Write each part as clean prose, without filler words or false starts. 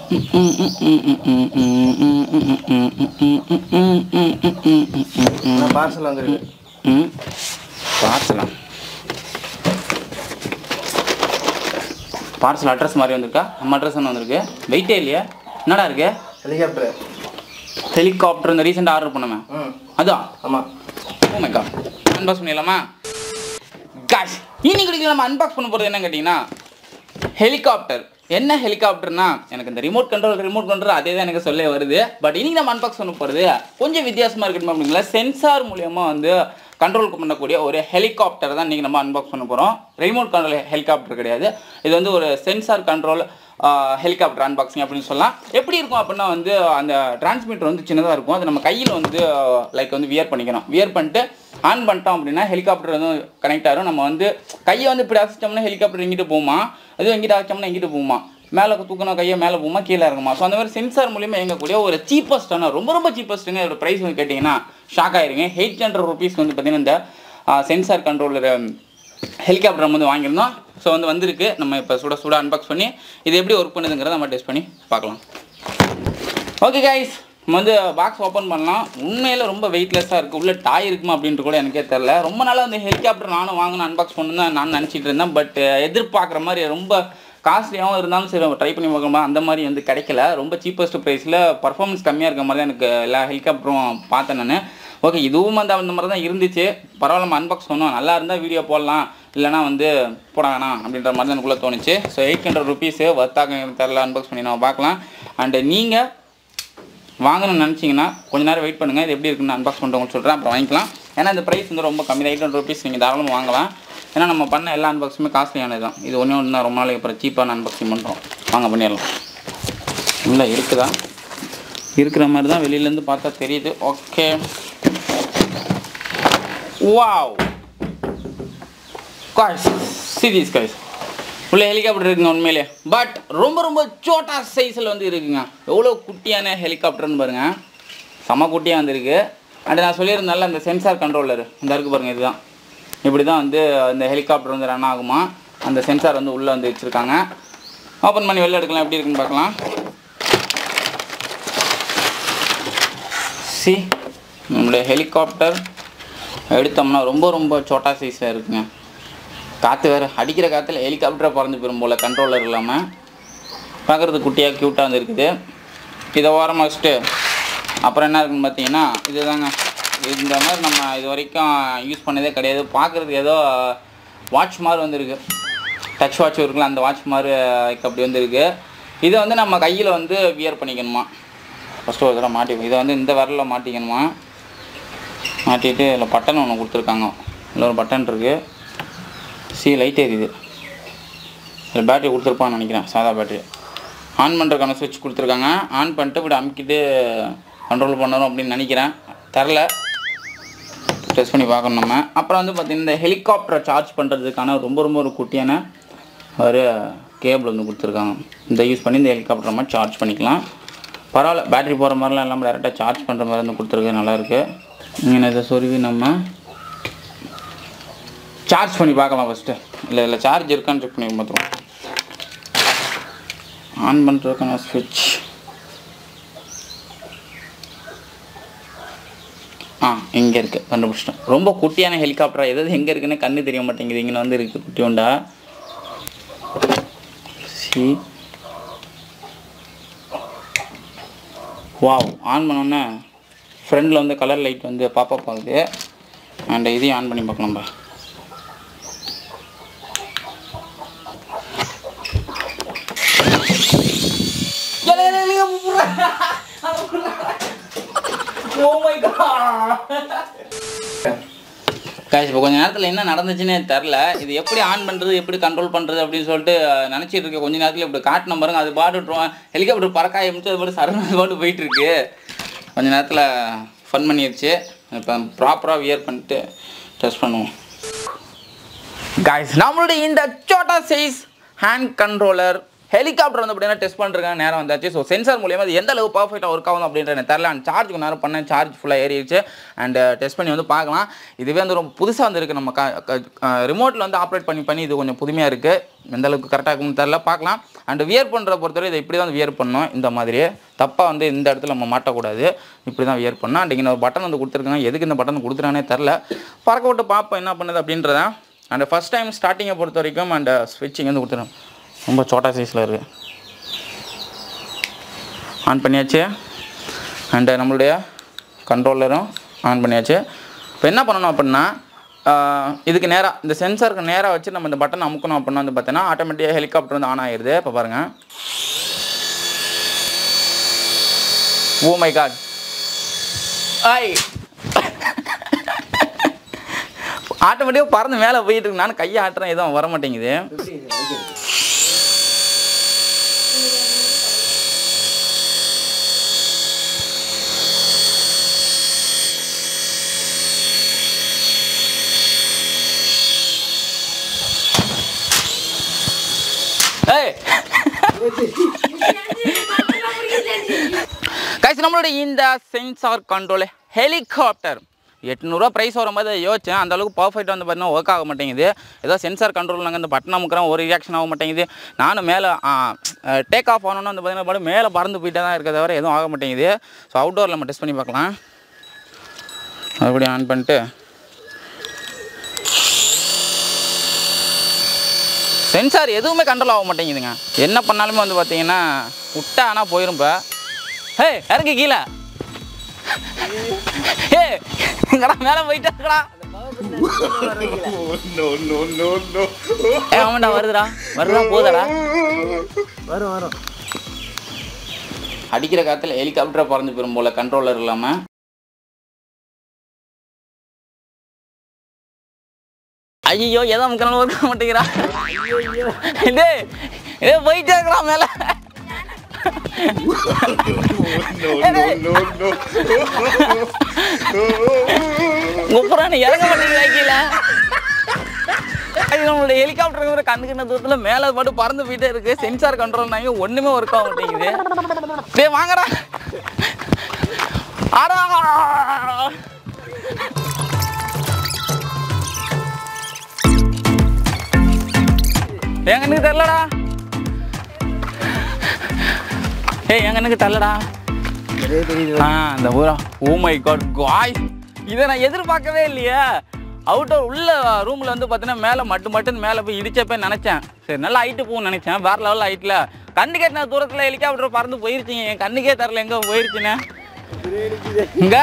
Parcel வந்துருக்கு. Parcel address மாதிரி வந்திருக்கா? நம்ம அட்ரஸ் ஒன்று வந்திருக்கு. வெயிட்டே இல்லையா? என்னடா இருக்கு? ஹெலிகாப்டர் இந்த ரீசெண்டாக ஆர்டர் பண்ணுமே அதான். ஆமாம். Oh my god. அன்பாக்ஸ் பண்ணிடலாமா காஷ்? இன்னைக்கு நம்ம அன்பாக்ஸ் பண்ண போகிறது என்னன்னு கேட்டிங்கன்னா ஹெலிகாப்டர். என்ன ஹெலிகாப்டர்னா எனக்கு இந்த ரிமோட் கண்ட்ரோல் அதே தான் எனக்கு சொல்ல வருது. பட் இன்னைக்கு நம்ம அன்பாக்ஸ் பண்ண போகிறது கொஞ்சம் வித்தியாசமாக இருக்கணும் அப்படிங்களா, சென்சார் மூலியமாக வந்து கண்ட்ரோல் பண்ணக்கூடிய ஒரு ஹெலிகாப்டர் தான் இன்றைக்கி நம்ம அன்பாக்ஸ் பண்ண போகிறோம். ரிமோட் கண்ட்ரோல் ஹெலிகாப்டர் கிடையாது, இது வந்து ஒரு சென்சார் கண்ட்ரோல் ஹெலிகாப்டர் அன்பாக்சிங் அப்படின்னு சொல்லலாம். எப்படி இருக்கும் அப்படின்னா வந்து அந்த டிரான்ஸ்மிட்டர் வந்து சின்னதாக இருக்கும், அது நம்ம கையில் வந்து லைக் வந்து வியர் பண்ணிக்கணும். வியர் பண்ணிட்டு ஆன் பண்ணிட்டோம் அப்படின்னா ஹெலிகாப்டர் வந்து கனெக்ட் ஆகும். நம்ம வந்து கையை வந்து இப்படி அசைச்சோம்னா ஹெலிகாப்டர் எங்கிட்டு போகுமா, அதுவும் எங்கிட்ட அசைச்சோம்னா எங்கிட்டு போகுமா, மேலே தூக்கணும் கையை மேலே போகுமா கீழே இருக்குமா. ஸோ அந்த மாதிரி சென்சார் மூலியமாக இயங்கக்கூடிய ஒரு சீப்பஸ்ட்டான ரொம்ப சீப்பஸ்ட்டுங்க. இதோட ப்ரைஸ் வந்து கேட்டிங்கன்னா ஷாக் ஆயிருங்க. 800 rupees வந்து பார்த்திங்கன்னா இந்த சென்சார் கண்ட்ரோலர் ஹெலிகாப்டர் நம்ம வந்து வாங்கியிருந்தோம். ஸோ வந்து வந்திருக்கு. நம்ம இப்போ சுட அன்பாக்ஸ் பண்ணி இது எப்படி ஒர்க் பண்ணுதுங்கிறத நம்ம டெஸ்ட் பண்ணி பார்க்கலாம். ஓகே கைஸ், நம்ம வந்து பாக்ஸ் ஓப்பன் பண்ணலாம். உண்மையில் ரொம்ப வெயிட்லெஸ்ஸாக இருக்குது. உள்ளே டாய் இருக்குமா அப்படின்ட்டு கூட எனக்கே தெரில. ரொம்ப நாளாக அந்த ஹெலிகாப்டர் நானும் வாங்கணும் அன்பாக்ஸ் பண்ணணும் தான் நான் நினச்சிட்டு இருந்தேன். பட் எதிர்பார்க்குற மாதிரி ரொம்ப காஸ்ட்லியாகவும் இருந்தாலும் சரி ட்ரை பண்ணி பார்க்கணுமா அந்த மாதிரி வந்து கிடைக்கல. ரொம்ப சீப்பஸ்ட் ப்ரைஸில் பர்ஃபார்மன்ஸ் கம்மியாக இருக்க மாதிரி தான் எனக்கு எல்லா ஹெலிகாப்டரும் பார்த்தேன் நான். ஓகே, இதுவும் வந்து அந்த மாதிரி தான் இருந்துச்சு. பரவாயில்ல, நம்ம அன்பாக்ஸ் பண்ணோம், நல்லா இருந்தால் வீடியோ போடலாம், இல்லைனா வந்து போட வேணாம் அப்படின்ற மாதிரி தான் எனக்குள்ளே தோணுச்சு. ஸோ 800 rupees வர்த்தாக தெரில, அன்பாக்ஸ் பண்ணி நம்ம பார்க்கலாம். அண்டு நீங்கள் வாங்கணும்னு நினச்சிங்கன்னா கொஞ்சம் நேரம் வெயிட் பண்ணுங்கள். இது எப்படி இருக்குன்னு அன்பாக்ஸ் பண்ணுறவங்க சொல்கிறேன், அப்புறம் வாங்கிக்கலாம். ஏன்னா இந்த ப்ரைஸ் வந்து ரொம்ப கம்மி தான். 800 rupees நீங்கள் தாராளமாக வாங்கலாம். ஏன்னா நம்ம பண்ண எல்லா அன்பாக்ஸுமே காஸ்ட்லியானது தான். இது ஒன்று தான் ரொம்ப நாளைக்கு அப்புறம் சீப்பான அன்பாக்சிங் பண்ணுறோம். வாங்க பண்ணிடலாம். இல்லை இருக்குதா, இருக்கிற மாதிரி தான் வெளியிலேருந்து பார்த்தா தெரியுது. Okay, wow guys, serious guys, உள்ள ஹெலிகாப்டர் இருக்குங்க உண்மையிலே. பட் ரொம்ப சோட்டா சைஸில் வந்து இருக்குங்க. எவ்வளோ குட்டியான ஹெலிகாப்டர்னு பாருங்கள், செம குட்டியாக வந்துருக்கு. அண்ட் நான் சொல்லியிருந்தால அந்த சென்சார் கண்ட்ரோலர் இந்த இருக்குது பாருங்கள், இதுதான். இப்படி தான் வந்து இந்த ஹெலிகாப்டர் வந்து ரன் ஆகுமா. அந்த சென்சார் வந்து உள்ளே வந்து வச்சுருக்காங்க. ஓப்பன் பண்ணி வெளில எடுக்கலாம், எப்படி இருக்குன்னு பார்க்கலாம். சி, நம்மளுடைய ஹெலிகாப்டர் எடுத்தோம்னா ரொம்ப சோட்டா சைஸாக இருக்குங்க. காற்று வேறு அடிக்கிற காற்றுல ஹெலிகாப்டரை பறந்து போயிடும் போல், கண்ட்ரோலர் இல்லாமல். பார்க்குறது குட்டியாக க்யூட்டாக வந்து இருக்குது. இதை ஓரமாக வச்சுட்டு அப்புறம் என்ன இருக்குன்னு பார்த்தீங்கன்னா இது தாங்க. இந்த மாதிரி நம்ம இது வரைக்கும் யூஸ் பண்ணதே கிடையாது. பார்க்குறதுக்கு ஏதோ வாட்ச் மாதிரி வந்துருக்கு, டச் வாட்ச் இருக்குல்ல அந்த வாட்ச் மாதிரி அப்படி வந்துருக்கு. இதை வந்து நம்ம கையில் வந்து வியர் பண்ணிக்கணுமா. ஃபஸ்ட்டு ஒரு தடவை மாட்டிக்கணும். இதை வந்து இந்த விரலில் மாட்டிக்கணுமா. மாட்டிட்டு இதில் பட்டன் ஒன்று கொடுத்துருக்காங்க. இதில் ஒரு பட்டன் இருக்குது. லைட் எரியுது. இதில் பேட்டரி கொடுத்துருப்பான்னு நினைக்கிறேன், சாதா பேட்டரி. ஆன் பண்ணுறதுக்கான ஸ்விட்ச் கொடுத்துருக்காங்க. ஆன் பண்ணிட்டு இப்படி அமுக்கிட்டு கண்ட்ரோல் பண்ணணும் அப்படின்னு நினைக்கிறேன், தெரில, டெஸ்ட் பண்ணி பார்க்கணும் நம்ம. அப்புறம் வந்து பார்த்திங்கன்னா இந்த ஹெலிகாப்டரை சார்ஜ் பண்ணுறதுக்கான ரொம்ப ஒரு குட்டியான ஒரு கேபிள் வந்து கொடுத்துருக்காங்க. இதை யூஸ் பண்ணி இந்த ஹெலிகாப்டர் நம்ம சார்ஜ் பண்ணிக்கலாம். பரவாயில்ல, பேட்டரி போகிற மாதிரிலாம் இல்லாமல் டேரெக்டாக சார்ஜ் பண்ணுற மாதிரி வந்து கொடுத்துருக்கு, நல்லாயிருக்கு. இங்கே இதை சொருவி நம்ம சார்ஜ் பண்ணி பார்க்கலாம் ஃபஸ்ட்டு. இல்லை சார்ஜ் இருக்கான்னு செக் பண்ணி பார்த்துருவோம். ஆன் பண்ணுறதுக்கான ஸ்விட்ச் இங்கே இருக்குது, கண்டுபிடிச்சிட்டோம். ரொம்ப குட்டியான ஹெலிகாப்டராக எதாவது எங்கே இருக்குன்னு கண்ணு தெரிய மாட்டேங்குது. இங்கே வந்து இருக்குது குட்டி உண்டா. வாவ், ஆன் பண்ணோன்னே ஃப்ரண்டில் வந்து கலர் லைட் வந்து பாப்பப் ஆகுது. அண்ட் இதையும் ஆன் பண்ணி பார்க்கலாம். நம்ம காய்ச்சி இப்போ கொஞ்சம் நேரத்தில் என்ன நடந்துச்சுன்னே தெரில. இது எப்படி ஆன் பண்ணுறது, எப்படி கண்ட்ரோல் பண்ணுறது அப்படின்னு சொல்லிட்டு நினச்சிட்டு இருக்கேன். கொஞ்சம் நேரத்தில் இப்படி காட்டின பாருங்க, அது பாட்டு ஹெலிகாப்டர் பறக்க ஆரம்பிச்சு அது பாட்டு சரண பாட்டு போயிட்டுருக்கு. கொஞ்சம் நேரத்தில் ஃபன் பண்ணிடுச்சு. இப்போ ப்ராப்பராக வியர் பண்ணிட்டு டெஸ்ட் பண்ணுவோம். காய்ஸ், நம்மளுடைய இந்த சோட்டா சைஸ் ஹேண்ட் கண்ட்ரோலர் ஹெலிகாப்டர் வந்து அப்படின்னா டெஸ்ட் பண்ணுறதுக்கான நேரம் வந்தாச்சு. ஸோ சென்சார் மூலியமாக அது எந்த அளவு பர்ஃபெக்டாக ஒர்க் ஆகும் அப்படின்ற எனக்கு தெரியல. அண்ட் சார்ஜ் கொஞ்சம் நேரம் பண்ணேன், சார்ஜ் ஃபுல்லாக ஏறிடுச்சு. அண்ட் டெஸ்ட் பண்ணி வந்து பார்க்கலாம். இதுவே வந்து ரொம்ப புதுசாக வந்துருக்கு. நம்ம ரிமோட்டில் வந்து ஆப்ரேட் பண்ணி இது கொஞ்சம் புதுமையாக இருக்குது. எந்த அளவுக்கு கரெக்டாக இருக்குன்னு தெரியல, பார்க்கலாம். அண்ட் வியர் பண்ணுற பொறுத்தவரை இதை இப்படி தான் வியர் பண்ணணும். இந்த மாதிரியே தப்பாக வந்து இந்த இடத்துல நம்ம மாட்டக்கூடாது. இப்படி தான் வியர் பண்ணோம். அண்ட் இங்கே ஒரு பட்டன் வந்து கொடுத்துருக்காங்க. எதுக்கு இந்த பட்டன் கொடுத்துறானே தெரில. பறக்க விட்டு பார்ப்போம் என்ன பண்ணுது அப்படின்றதான். அண்ட் ஃபஸ்ட் டைம் ஸ்டார்டிங்கை பொறுத்த வரைக்கும் அண்ட் ஸ்விட்சிங் வந்து கொடுத்துருவோம். ரொம்ப சோட்டா சைஸில் இருக்குது. ஆன் பண்ணியாச்சு. அண்டு நம்மளுடைய கண்ட்ரோலரும் ஆன் பண்ணியாச்சு. இப்போ என்ன பண்ணணும் அப்படின்னா இதுக்கு நேராக இந்த சென்சாருக்கு நேராக வச்சு நம்ம இந்த பட்டன் அமுக்கணும் அப்படின்னா வந்து பார்த்தீங்கன்னா ஆட்டோமேட்டிக்காக ஹெலிகாப்டர் வந்து ஆன் ஆகிடுது. இப்போ பாருங்கள். ஓ மை காட். ஐ ஆட்டோமேட்டிக்காக பறந்து மேலே போயிட்டு இருக்கு. நான் கையை ஆட்டுறேன், எதுவும் வர மாட்டேங்குது. கைஸ் நம்மளுடைய இந்த சென்சார் கண்ட்ரோல் ஹெலிகாப்டர் 800 ரூபா ப்ரைஸ் வரும்போது யோசிச்சேன். அந்த அளவுக்கு பர்ஃபெக்டாக வந்து பார்த்தீங்கன்னா ஒர்க் ஆக மாட்டேங்குது. ஏதோ சென்சார் கண்ட்ரோல் நாங்கள் இந்த பட்டன் அமுக்கிறோம், ஒரு ரியாக்ஷன் ஆக மாட்டேங்குது. நானும் மேலே டேக் ஆஃப் ஆகணும்னு வந்து பார்த்தீங்கன்னா மேலே பறந்து போயிட்டே தான் இருக்கிறத தவிர எதுவும் ஆக மாட்டேங்குது. ஸோ அவுட்டோரில் நம்ம டெஸ்ட் பண்ணி பார்க்கலாம். மறுபடியும் ஆன் பண்ணிட்டு சென்சார் எதுவுமே கண்ட்ரோல் ஆக மாட்டேங்குதுங்க. என்ன பண்ணாலுமே வந்து பார்த்தீங்கன்னா விட்டா ஆனால் போயிடும். இப்போ ஹே இறங்கி கீழே ஏ இங்கடா மேலே போயிட்டாங்கடா. ஆமாண்டா வருதுடா போதடா வரும். அடிக்கிற காலத்தில் ஹெலிகாப்டரை பறந்து போயிடும் போல கண்ட்ரோலர் இல்லாமல். ஐயோ ஏதோ முக்கியம் ஒர்க் ஆக மாட்டேங்கிறா. இதே போயிட்டே இருக்கிறான் மேலே. குப்புறானு இறங்க மாட்டேங்கிறா கீழே. நம்மளுடைய ஹெலிகாப்டர் கண்ணுக்கு தூரத்தில் மேலே மட்டும் பறந்து போயிட்டே இருக்கு. சென்சார் கண்ட்ரோல் நாங்க ஒன்றுமே ஒர்க் ஆக மாட்டேங்குது. டேய் வாங்கடா. ஆடா என் கண்ணுக்கு தரலடா. ஏய் என் கண்ணுக்கு தரலடா. அந்த ஊரா ஓ மை காட் காய்ஸ், இதை நான் எதிர்பார்க்கவே இல்லையே. அவுட்டோர் உள்ள ரூமில் வந்து பார்த்தீங்கன்னா மேலே மட்டுன்னு மேலே போய் இடிச்சப்போ நினச்சேன் சரி நல்லா ஹைட்டு போகும்னு நினச்சேன். வேறு லெவலில் ஹைட்டில் கண்ணு கேட்டின தூரத்தில் ஹெலிகாப்டர் பறந்து போயிருச்சிங்க. என் கண்ணுக்கே தரல எங்கே போயிருச்சுன்னு. இங்கே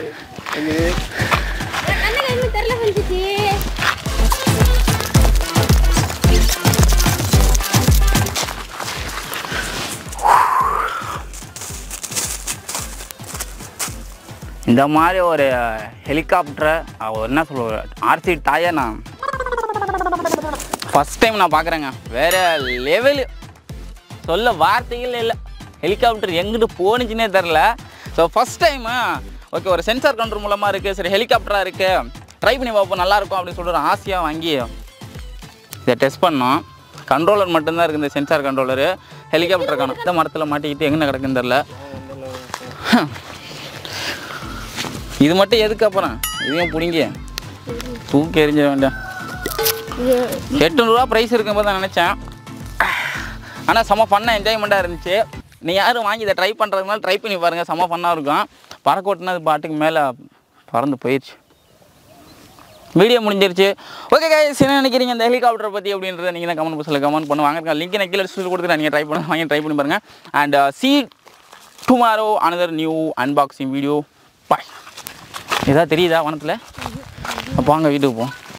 இந்த மாதிரி ஒரு ஹெலிகாப்டரை என்ன சொல்லுவார் ஆர்சி டாயை நான் ஃபஸ்ட் டைம் நான் பார்க்குறேங்க. வேறு லெவலு, சொல்ல வார்த்தைகள் இல்லை. ஹெலிகாப்டர் எங்கிட்டு போணுச்சுன்னே தெரில. ஸோ ஃபஸ்ட் டைமு ஓகே ஒரு சென்சார் கண்ட்ரோல் மூலமாக இருக்குது. சரி ஹெலிகாப்டராக இருக்குது, ட்ரை பண்ணி பார்ப்போம் நல்லாயிருக்கும் அப்படின்னு சொல்லிட்டு ஒரு ஆசையாக வாங்கி இதை டெஸ்ட் பண்ணோம். கண்ட்ரோலர் மட்டும்தான் இருக்குது இந்த சென்சார் கண்ட்ரோலரு. ஹெலிகாப்டர் காணும் இந்த மரத்தில் மாட்டிக்கிட்டு எங்கே கிடக்குன்னு தெரில. இது மட்டும் எதுக்கு அப்புறம் இதையும் பிடிங்க தூக்கி எறிஞ்ச வேண்டாம். 800 ரூபா ப்ரைஸ் இருக்கும்போது தான் நினச்சேன். ஆனால் செம்ம ஃபன்னாக என்ஜாய்மெண்ட்டாக இருந்துச்சு. நீ யாரும் வாங்கி இதை ட்ரை பண்ணுறதுனால ட்ரை பண்ணி பாருங்கள், செம்ம ஃபன்னாக இருக்கும். பறக்கோட்டுனா அது பாட்டுக்கு மேலே பறந்து போயிடுச்சு. வீடியோ முடிஞ்சிருச்சு. ஓகே கைஸ், என்ன நினைக்கிறீங்க இந்த ஹெலிகாப்டரை பற்றி அப்படின்றத நீங்கள் தான் கமெண்ட் பாக்ஸில் கமெண்ட் பண்ணுவாங்க. லிங்க் நான் கீழே டிஸ்கிரிப்ஷனில் கொடுத்துட்டு நீங்கள் ட்ரை பண்ணி பாருங்கள். And see tomorrow another new unboxing video. Bye. ஏதாவது தெரியுதா வனத்தில்? அப்போ வாங்க வீட்டுக்கு போவோம்.